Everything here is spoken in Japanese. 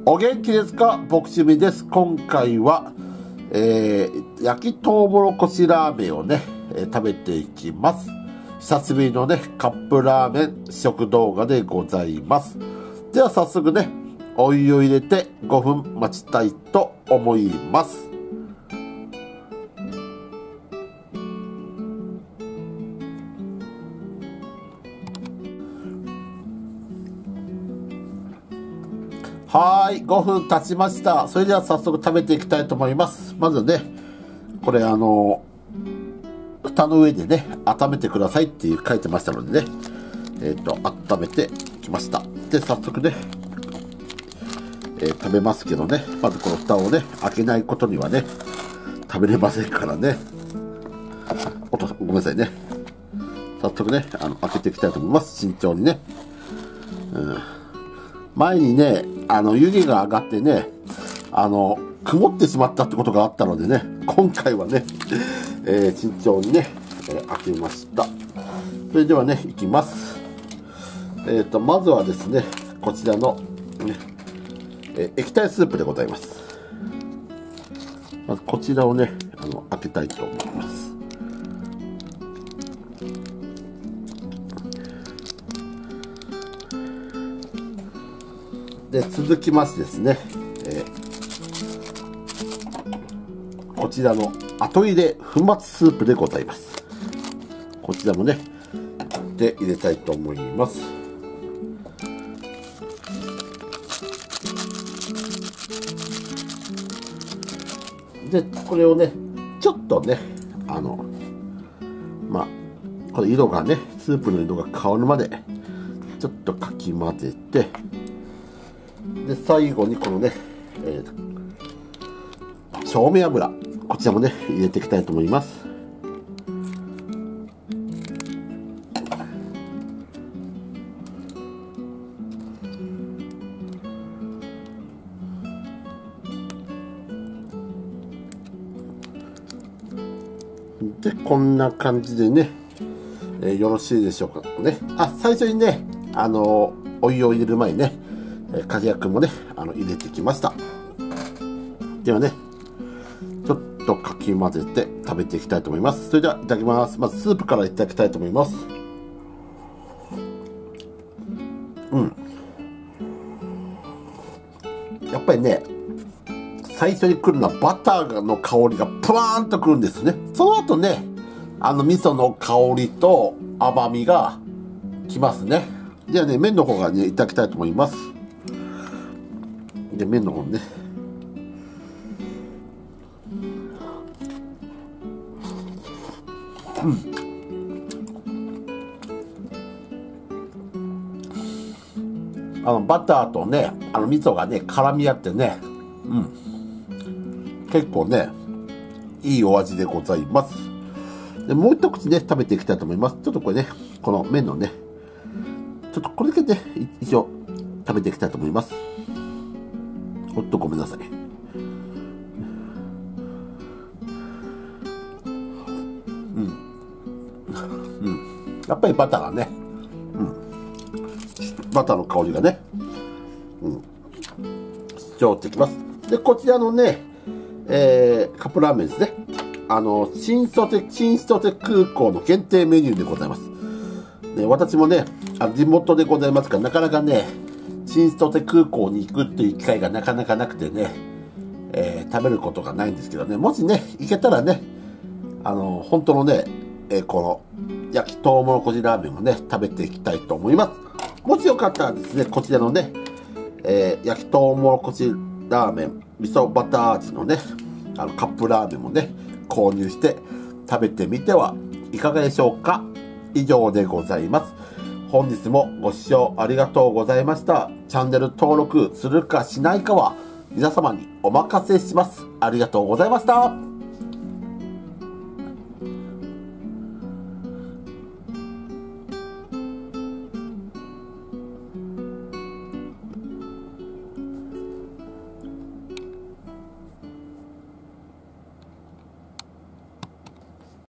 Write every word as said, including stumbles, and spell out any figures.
お元気ですか？僕趣味です。今回は、えー、焼きとうもろこしラーメンをね、えー、食べていきます。久しぶりのね、カップラーメン試食動画でございます。では早速ね、お湯を入れてごふん待ちたいと思います。はーい、ごふん経ちました。それでは早速食べていきたいと思います。まずね、これあの、蓋の上でね、温めてくださいって書いてましたのでね、えっと、温めてきました。で、早速ね、えー、食べますけどね、まずこの蓋をね、開けないことにはね、食べれませんからね。おと、ごめんなさいね。早速ね、あの、開けていきたいと思います。慎重にね。うん、前にね、あの、湯気が上がってね、あの、曇ってしまったってことがあったのでね、今回はね、えー、慎重にね、えー、開けました。それではね、いきます。えっと、まずはですね、こちらの、ね、えー、液体スープでございます。まずこちらをね、あの、開けたいと思います。で、続きましてですね、えー、こちらの後入れ粉末スープでございます。こちらもね、で入れたいと思います。で、これをね、ちょっとね、あの、まあ、この色がね、スープの色が変わるまで、ちょっとかき混ぜて、で、最後にこのね、えー、調味油、こちらもね、入れていきたいと思います。で、こんな感じでね、えー、よろしいでしょうかね。あ、最初にね、あのー、お湯を入れる前にね、かじやくんもね、あの、入れてきました。ではね、ちょっとかき混ぜて食べていきたいと思います。それでは、いただきます。まず、スープからいただきたいと思います。うん。やっぱりね、最初に来るのはバターの香りがプワーンとくるんですね。その後ね、あの、味噌の香りと甘みがきますね。ではね、麺の方がね、いただきたいと思います。で、麺の方ね。うん。あの、バターとね、あの、味噌がね、絡み合ってね、うん。結構ね、いいお味でございます。で、もう一口ね、食べていきたいと思います。ちょっとこれね、この麺のね、ちょっとこれだけね、一応食べていきたいと思います。ほっとごめんなさい。うん。うん。やっぱりバターがね、うん。バターの香りがね、うん。主張してきます。で、こちらのね、えー、カップラーメンですね。あの、新千歳、新千歳空港の限定メニューでございます。ね、私もね、あの地元でございますから、なかなかね、新千歳空港に行くっていう機会がなかなかなくてね、えー、食べることがないんですけどね、もしね、行けたらね、あの、本当のね、えー、この、焼きとうもろこしラーメンをね、食べていきたいと思います。もしよかったらですね、こちらのね、えー、焼きとうもろこしラーメン、味噌バター味のね、あの、カップラーメンもね、購入して食べてみてはいかがでしょうか。以上でございます。本日もご視聴ありがとうございました。チャンネル登録するかしないかは皆様にお任せします。ありがとうございました。